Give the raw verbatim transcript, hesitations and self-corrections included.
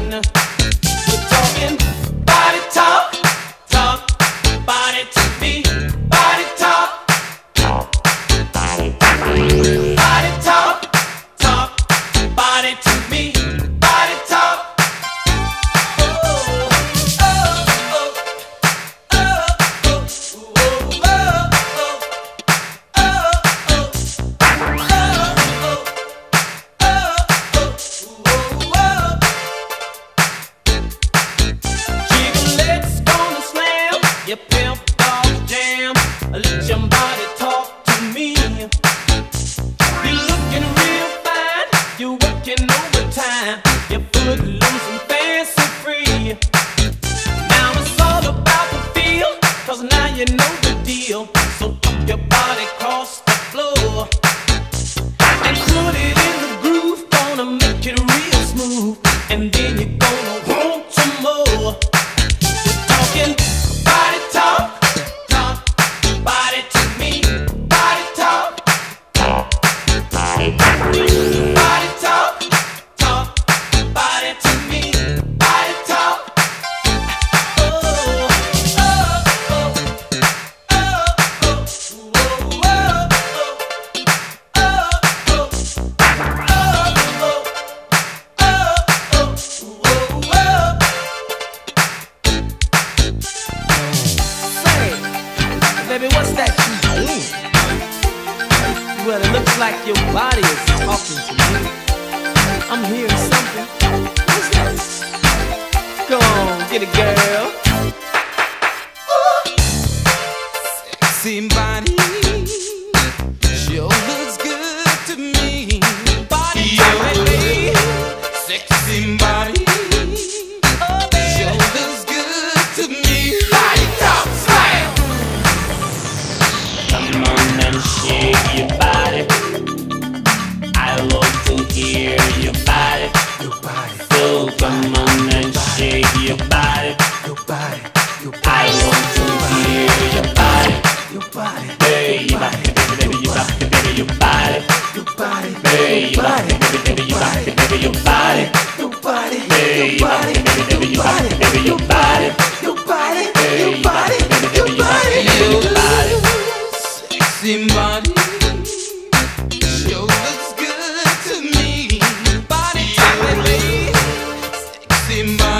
We're talking body talk, talk body to me, body talk, body talk, talk body to me, body talk. Your pimp dog jam, let your body talk to me. You're looking real fine, you're working overtime, your foot loose and fancy free. Now it's all about the feel, cause now you know the deal. So pump your body across the floor and put it in the groove, gonna make it real smooth, and then you're gonna want some more. You're talking body talk, talk body to me, body talk, body talk, talk body to me, body talk. Oh, oh, oh, oh, oh, oh, baby, what's that you doing? Well, it looks like your body is talking to me. I'm hearing something. What's that? Go on, get it, girl. Ooh. Sexy body, sure looks good to me. Body, Yo, baby. sexy body, Oh, baby. sure looks good to me. Body talk, slam. Come on and shake your body. I love to hear your body. Your body, So come on and shake your body. your body, your I want to hear your body. your body, Baby, you back it, baby, baby, you back it, baby, your body. your body, Baby, you back it, baby, baby, you back it, baby, your body. your body, Baby, you back it, baby, baby, you back it, baby, your body. your body, Baby, your you back body, it, baby, your baby, you back body, it, baby, your body. sexy body, sure looks good to me. Body, baby, sexy body.